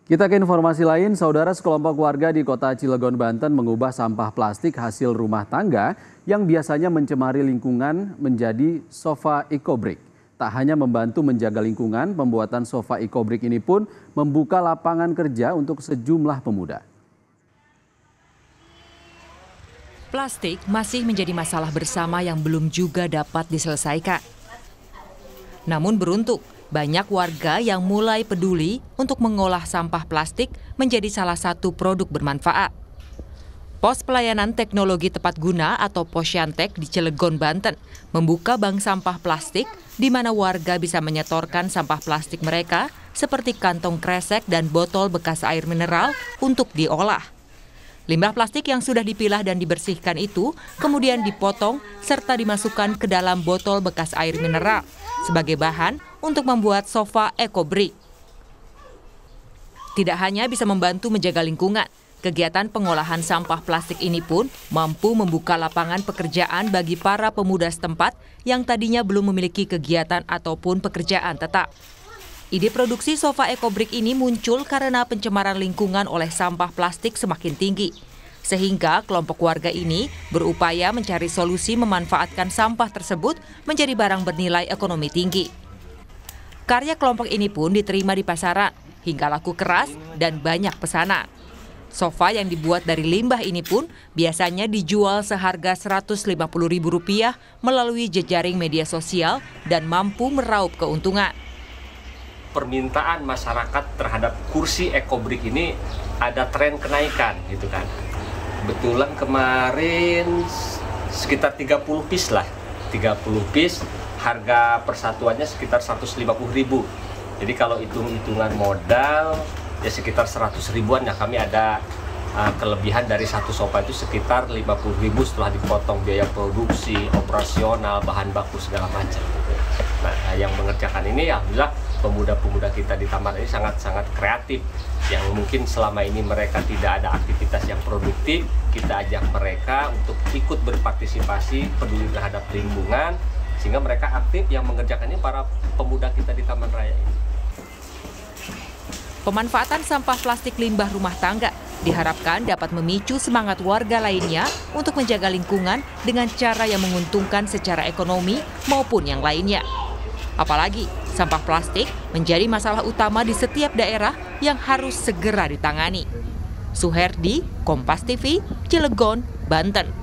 Kita ke informasi lain, saudara, sekelompok warga di kota Cilegon, Banten mengubah sampah plastik hasil rumah tangga yang biasanya mencemari lingkungan menjadi sofa eco-brick. Tak hanya membantu menjaga lingkungan, pembuatan sofa eco-brick ini pun membuka lapangan kerja untuk sejumlah pemuda. Plastik masih menjadi masalah bersama yang belum juga dapat diselesaikan. Namun beruntung, banyak warga yang mulai peduli untuk mengolah sampah plastik menjadi salah satu produk bermanfaat. Pos Pelayanan Teknologi Tepat Guna atau Posyantek di Cilegon, Banten membuka bank sampah plastik di mana warga bisa menyetorkan sampah plastik mereka seperti kantong kresek dan botol bekas air mineral untuk diolah. Limbah plastik yang sudah dipilah dan dibersihkan itu kemudian dipotong serta dimasukkan ke dalam botol bekas air mineral sebagai bahan untuk membuat sofa eco-brick. Tidak hanya bisa membantu menjaga lingkungan, kegiatan pengolahan sampah plastik ini pun mampu membuka lapangan pekerjaan bagi para pemuda setempat yang tadinya belum memiliki kegiatan ataupun pekerjaan tetap. Ide produksi sofa eco-brick ini muncul karena pencemaran lingkungan oleh sampah plastik semakin tinggi. Sehingga kelompok warga ini berupaya mencari solusi memanfaatkan sampah tersebut menjadi barang bernilai ekonomi tinggi. Karya kelompok ini pun diterima di pasaran hingga laku keras dan banyak pesanan. Sofa yang dibuat dari limbah ini pun biasanya dijual seharga Rp150.000 melalui jejaring media sosial dan mampu meraup keuntungan. Permintaan masyarakat terhadap kursi eco-brick ini ada tren kenaikan gitu kan. Kebetulan kemarin sekitar 30 piece lah. 30 piece harga persatuannya sekitar 150.000. Jadi kalau hitung-hitungan modal ya sekitar 100 ribuan ya, kami ada kelebihan dari satu sofa itu sekitar 50.000 setelah dipotong biaya produksi, operasional, bahan baku segala macam. Nah, yang mengerjakan ini alhamdulillah pemuda-pemuda kita di taman ini sangat-sangat kreatif, yang mungkin selama ini mereka tidak ada aktivitas yang produktif. Kita ajak mereka untuk ikut berpartisipasi, peduli terhadap lingkungan, sehingga mereka aktif yang mengerjakannya para pemuda kita di Taman Raya ini. Pemanfaatan sampah plastik limbah rumah tangga diharapkan dapat memicu semangat warga lainnya untuk menjaga lingkungan dengan cara yang menguntungkan secara ekonomi maupun yang lainnya. Apalagi sampah plastik menjadi masalah utama di setiap daerah yang harus segera ditangani. Suherdi, Kompas TV, Cilegon, Banten.